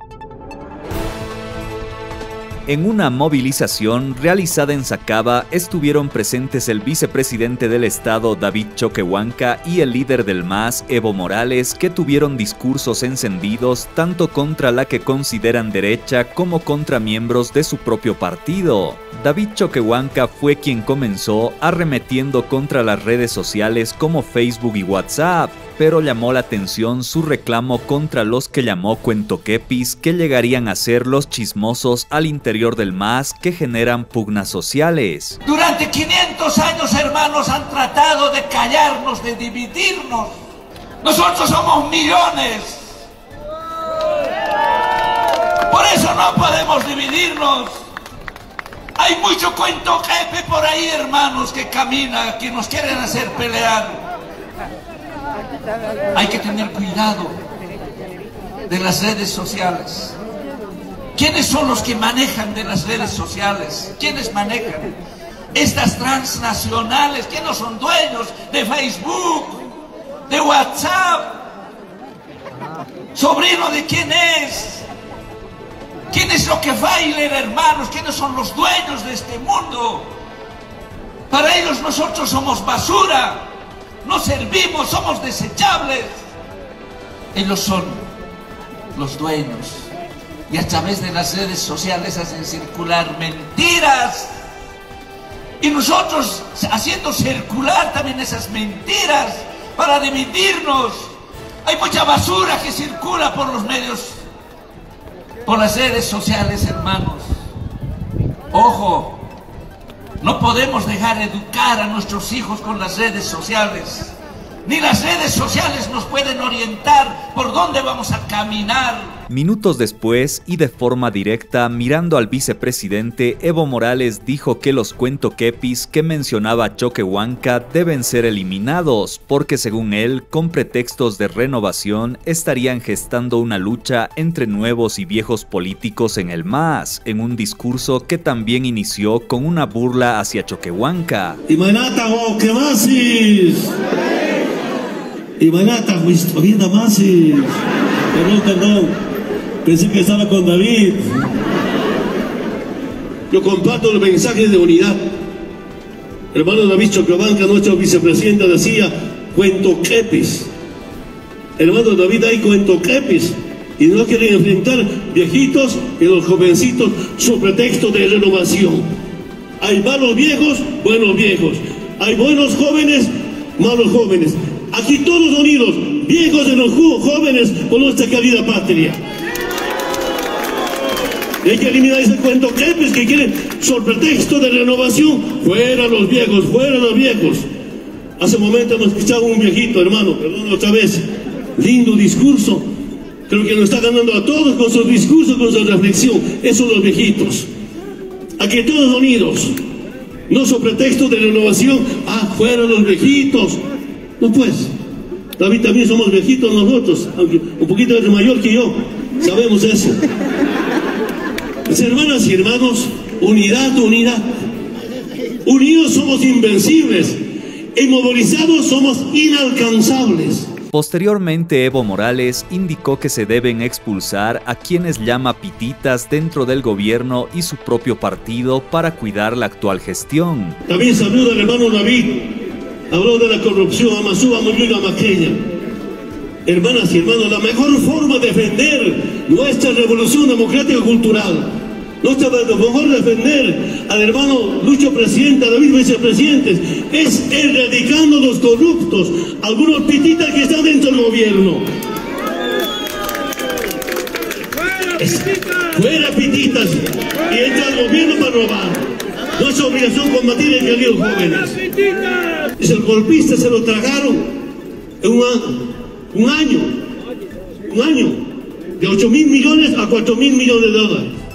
En una movilización realizada en Sacaba estuvieron presentes el vicepresidente del Estado David Choquehuanca y el líder del MAS, Evo Morales, que tuvieron discursos encendidos tanto contra la que consideran derecha como contra miembros de su propio partido. David Choquehuanca fue quien comenzó arremetiendo contra las redes sociales como Facebook y WhatsApp, pero llamó la atención su reclamo contra los que llamó cuentoquepis, que llegarían a ser los chismosos al interior del MAS que generan pugnas sociales. Durante 500 años, hermanos, han tratado de callarnos, de dividirnos. Nosotros somos millones. Por eso no podemos dividirnos. Hay mucho cuentoquepe por ahí, hermanos, que camina, que nos quieren hacer pelear. Hay que tener cuidado de las redes sociales. ¿Quiénes son los que manejan de las redes sociales? ¿Quiénes manejan? Estas transnacionales, que no son dueños de Facebook, de WhatsApp. ¿Sobrino de quién es? ¿Quién es Rockefeller, hermanos? ¿Quiénes son los dueños de este mundo? Para ellos nosotros somos basura. No servimos, somos desechables. Ellos son los dueños. Y a través de las redes sociales hacen circular mentiras. Y nosotros haciendo circular también esas mentiras para dividirnos. Hay mucha basura que circula por los medios, por las redes sociales, hermanos. Ojo. No podemos dejar educar a nuestros hijos con las redes sociales. Ni las redes sociales nos pueden orientar por dónde vamos a caminar. Minutos después, y de forma directa, mirando al vicepresidente, Evo Morales dijo que los cuentoquepis que mencionaba Choquehuanca deben ser eliminados, porque según él, con pretextos de renovación, estarían gestando una lucha entre nuevos y viejos políticos en el MAS, en un discurso que también inició con una burla hacia Choquehuanca. Imanata o que masis. Imanata vida masis. Perdón. Pensé que estaba con David. Yo comparto el mensaje de unidad. Hermano David Choquehuanca, nuestro vicepresidente, decía cuentoquepis. Hermano David, hay cuentoquepis. Y no quieren enfrentar viejitos y los jovencitos sobre pretexto de renovación. Hay malos viejos, buenos viejos. Hay buenos jóvenes, malos jóvenes. Aquí todos unidos, viejos y los jóvenes, por nuestra querida patria. Hay que eliminar ese cuentoquepis que quieren sobre pretexto de renovación. Fuera los viejos, fuera los viejos. Hace un momento hemos escuchado a un viejito, hermano, perdón otra vez. Lindo discurso. Creo que nos está ganando a todos con sus discursos, con su reflexión. Esos son los viejitos. Aquí todos unidos. No sobre pretexto de renovación. Fuera los viejitos. No pues. David, también somos viejitos nosotros, aunque un poquito mayor que yo. Sabemos eso. Mis hermanas y hermanos, unidad, unidad. Unidos somos invencibles. Inmovilizados somos inalcanzables. Posteriormente, Evo Morales indicó que se deben expulsar a quienes llama pititas dentro del gobierno y su propio partido para cuidar la actual gestión. También saluda al hermano David. Habló de la corrupción, Amasúa, Muyuga, Maqueña. Hermanas y hermanos, la mejor forma de defender nuestra revolución democrática cultural, nuestra mejor defender al hermano Lucho presidente, a David vicepresidentes, es erradicando los corruptos, algunos pititas que están dentro del gobierno. Fuera pititas y entra al gobierno para robar. Nuestra obligación combatir el que los jóvenes. Es el golpista, se lo tragaron en un año, de 8.000 millones a 4.000 millones de dólares.